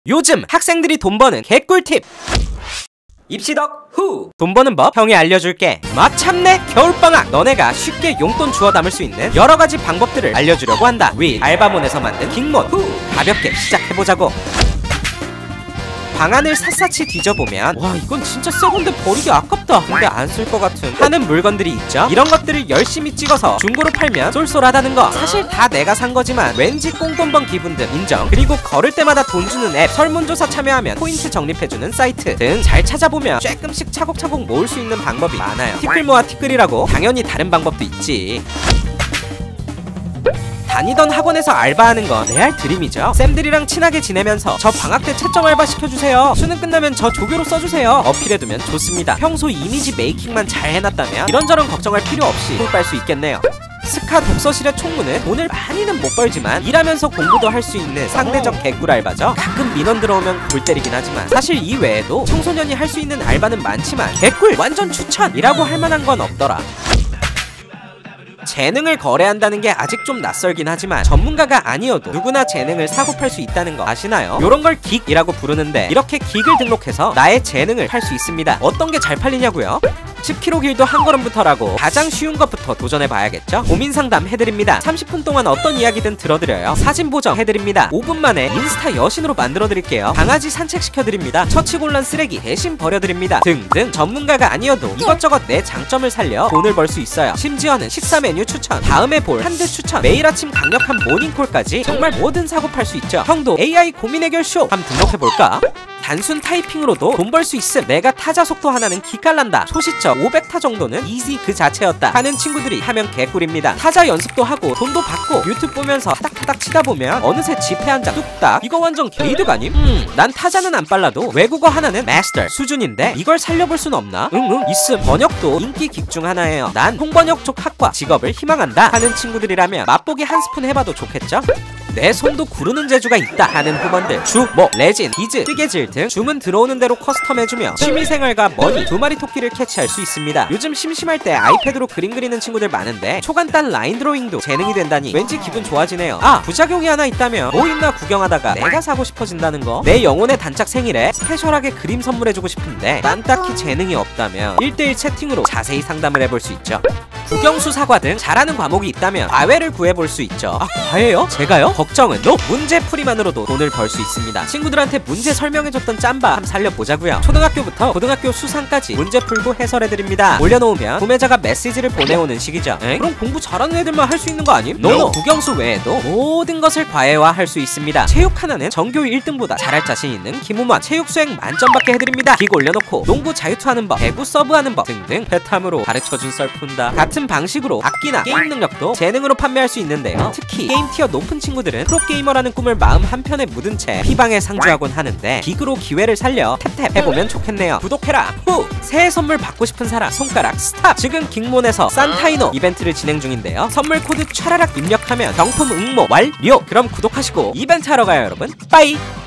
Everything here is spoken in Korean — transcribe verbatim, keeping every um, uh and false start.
요즘 학생들이 돈 버는 개꿀팁! 입시덕 후! 돈 버는 법 형이 알려줄게. 마참내 겨울방학! 너네가 쉽게 용돈 주워 담을 수 있는 여러가지 방법들을 알려주려고 한다. 위 알바몬에서 만든 킹몬 후! 가볍게 시작해보자고. 방안을 샅샅이 뒤져보면 와 이건 진짜 새건데 버리기 아깝다 근데 안 쓸 것 같은 하는 물건들이 있죠. 이런 것들을 열심히 찍어서 중고로 팔면 쏠쏠하다는 거. 사실 다 내가 산 거지만 왠지 꽁돈 번 기분 등 인정. 그리고 걸을 때마다 돈 주는 앱, 설문조사 참여하면 포인트 적립해주는 사이트 등 잘 찾아보면 조금씩 차곡차곡 모을 수 있는 방법이 많아요. 티끌 모아 티끌이라고 당연히 다른 방법도 있지. 다니던 학원에서 알바하는 건 레알 드림이죠. 쌤들이랑 친하게 지내면서 저 방학 때 채점 알바 시켜주세요. 수능 끝나면 저 조교로 써주세요. 어필해두면 좋습니다. 평소 이미지 메이킹만 잘 해놨다면 이런저런 걱정할 필요 없이 꿀 빨 수 있겠네요. 스카 독서실의 총무는 돈을 많이는 못 벌지만 일하면서 공부도 할 수 있는 상대적 개꿀 알바죠. 가끔 민원 들어오면 골 때리긴 하지만 사실 이 외에도 청소년이 할 수 있는 알바는 많지만 개꿀 완전 추천이라고 할 만한 건 없더라. 재능을 거래한다는 게 아직 좀 낯설긴 하지만 전문가가 아니어도 누구나 재능을 사고 팔 수 있다는 거 아시나요? 요런 걸 긱이라고 부르는데 이렇게 긱을 등록해서 나의 재능을 팔 수 있습니다. 어떤 게 잘 팔리냐고요? 십 킬로미터 길도 한 걸음부터라고 가장 쉬운 것부터 도전해봐야겠죠? 고민 상담 해드립니다. 삼십 분 동안 어떤 이야기든 들어드려요. 사진 보정 해드립니다. 오 분 만에 인스타 여신으로 만들어드릴게요. 강아지 산책시켜드립니다. 처치곤란 쓰레기 대신 버려드립니다. 등등 전문가가 아니어도 이것저것 내 장점을 살려 돈을 벌 수 있어요. 심지어는 식사 메뉴 추천, 다음에 볼 한드 추천, 매일 아침 강력한 모닝콜까지 정말 뭐든 사고 팔 수 있죠. 형도 에이아이 고민 해결 쇼 한번 등록해볼까? 단순 타이핑으로도 돈 벌 수 있음. 내가 타자 속도 하나는 기깔난다. 초시적 오백 타 정도는 이지 그 자체였다 하는 친구들이 하면 개꿀입니다. 타자 연습도 하고 돈도 받고 유튜브 보면서 타닥타닥 치다 보면 어느새 지폐 한 장 뚝딱. 이거 완전 개이득 아님? 음, 난 타자는 안 빨라도 외국어 하나는 마스터 수준인데 이걸 살려볼 순 없나? 응응 있음. 번역도 인기 긱 중 하나예요. 난 홍번역 쪽 학과 직업을 희망한다 하는 친구들이라면 맛보기 한 스푼 해봐도 좋겠죠? 내 손도 구르는 재주가 있다 하는 후원들 주, 뭐, 레진, 비즈, 뜨개질 등 주문 들어오는 대로 커스텀해주며 취미생활과 머니 두 마리 토끼를 캐치할 수 있습니다. 요즘 심심할 때 아이패드로 그림 그리는 친구들 많은데 초간단 라인 드로잉도 재능이 된다니 왠지 기분 좋아지네요. 아 부작용이 하나 있다면 뭐 있나 구경하다가 내가 사고 싶어진다는 거. 내 영혼의 단짝 생일에 스페셜하게 그림 선물해주고 싶은데 난 딱히 재능이 없다면 일 대일 채팅으로 자세히 상담을 해볼 수 있죠. 국영수 사과 등 잘하는 과목이 있다면 과외를 구해볼 수 있죠. 아 과외요? 제가요? 걱정은 노! 문제풀이만으로도 돈을 벌 수 있습니다. 친구들한테 문제 설명해줬던 짬바 한번 살려보자고요. 초등학교부터 고등학교 수상까지 문제 풀고 해설해드립니다. 올려놓으면 구매자가 메시지를 보내오는 식이죠. 에? 그럼 공부 잘하는 애들만 할 수 있는 거 아님? 노! no. 국영수 외에도 모든 것을 과외화할 수 있습니다. 체육 하나는 전교 일 등보다 잘할 자신 있는 김우만 체육 수행 만점 받게 해드립니다. 긱 올려놓고 농구 자유투하는 법, 배구 서브하는 법 등등 배탐으로 가르쳐준 썰 푼다. 같은 방식으로 악기나 게임 능력도 재능으로 판매할 수 있는데요. 특히 게임 티어 높은 친구들은 프로게이머라는 꿈을 마음 한편에 묻은 채 피방에 상주하곤 하는데 긱으로 기회를 살려 탭탭 해보면 좋겠네요. 구독해라 후! 새해 선물 받고 싶은 사람 손가락 스탑! 지금 긱몬에서 산타이노 이벤트를 진행 중인데요. 선물 코드 촤라락 입력하면 경품 응모 완료! 그럼 구독하시고 이벤트 하러 가요 여러분. 빠이!